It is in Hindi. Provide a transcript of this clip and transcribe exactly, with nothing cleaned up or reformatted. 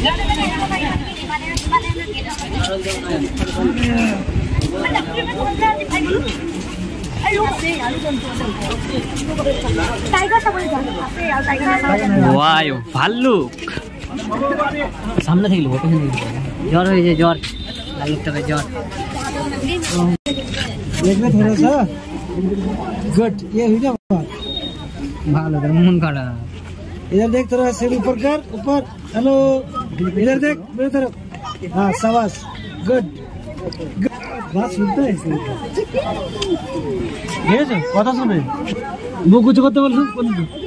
वाह भालुक सामने থেকে লোক জ্বর হয়েছে জ্বর ভালুকটা জ্বর देखना थोड़ा सा गुड ये हुई ना भालो मन काड़ा इधर देख थोड़ा सिर ऊपर कर ऊपर हेलो इधर देख मेरे तरफ हाँ शाबाश गुड बात सुनता है ये जो কথা শুনে वो कुछ करते बोल